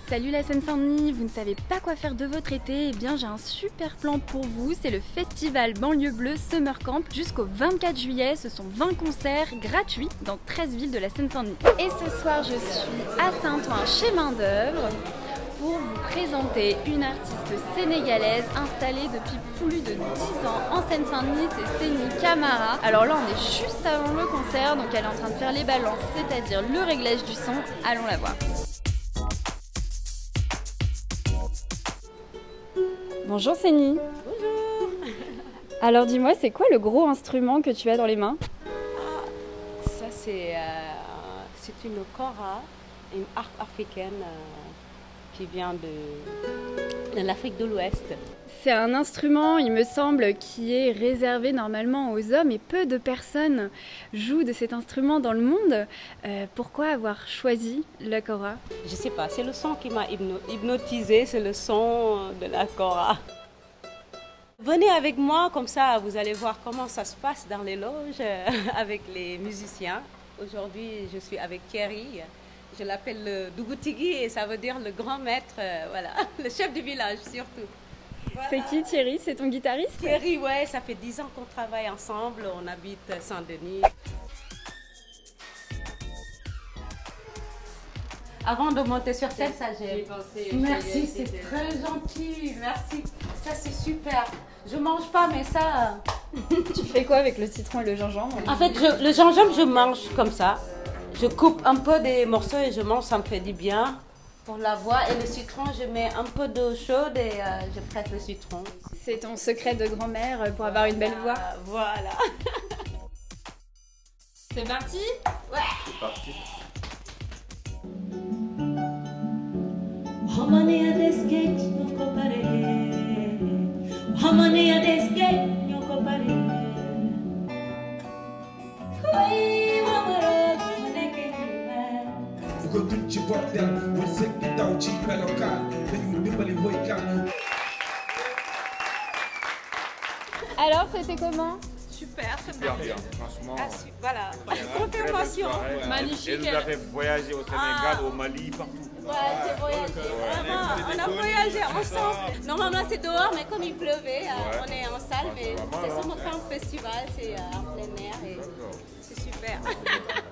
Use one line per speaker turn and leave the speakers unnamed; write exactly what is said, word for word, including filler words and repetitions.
Salut la Seine-Saint-Denis, vous ne savez pas quoi faire de votre été? Eh bien j'ai un super plan pour vous, c'est le festival Banlieue Bleue Summer Camp jusqu'au vingt-quatre juillet. Ce sont vingt concerts gratuits dans treize villes de la Seine-Saint-Denis. Et ce soir je suis à Saint-Ouen chez Main d'œuvre pour vous présenter une artiste sénégalaise installée depuis plus de dix ans en Seine-Saint-Denis, c'est Séni Camara. Alors là on est juste avant le concert, donc elle est en train de faire les balances, c'est-à-dire le réglage du son. Allons la voir. Bonjour Séni.
Bonjour.
Alors dis-moi, c'est quoi le gros instrument que tu as dans les mains?
Ah, ça c'est euh, une kora, une harpe africaine euh, qui vient de, de l'Afrique de l'Ouest.
C'est un instrument, il me semble, qui est réservé normalement aux hommes et peu de personnes jouent de cet instrument dans le monde. Euh, pourquoi avoir choisi la kora?
Je sais pas, c'est le son qui m'a hypno hypnotisé, c'est le son de la kora. Venez avec moi, comme ça vous allez voir comment ça se passe dans les loges avec les musiciens. Aujourd'hui je suis avec Thierry, je l'appelle le Dougoutigui et ça veut dire le grand maître, voilà, le chef du village surtout. Voilà.
C'est qui Thierry? C'est ton guitariste?
Thierry, ouais, ça fait dix ans qu'on travaille ensemble, on habite Saint-Denis. Avant de monter sur scène, ça j'ai pensé. Merci, c'est très gentil, merci. Ça c'est super. Je mange pas, mais ça.
Tu fais quoi avec le citron et le gingembre?
En fait, je, le gingembre, je mange comme ça. Je coupe un peu des morceaux et je mange, ça me fait du bien. Pour la voix et le citron, je mets un peu d'eau chaude et euh, je prête le citron.
C'est ton secret de grand-mère pour avoir une belle voix.
Voilà.
C'est parti?
Ouais.
C'est parti.
Alors, c'était comment?
Super, c'est
Super bien, franchement.
Ah, si, voilà, confirmation.
Magnifique.
Et nous avons voyagé au Sénégal, ah. au Mali, partout.
Ouais, j'ai voyagé. Vraiment, on a voyagé ensemble. Normalement, c'est dehors, mais comme il pleuvait, ouais. On est en salle. Mais c'est sur notre festival, c'est en plein air et c'est super.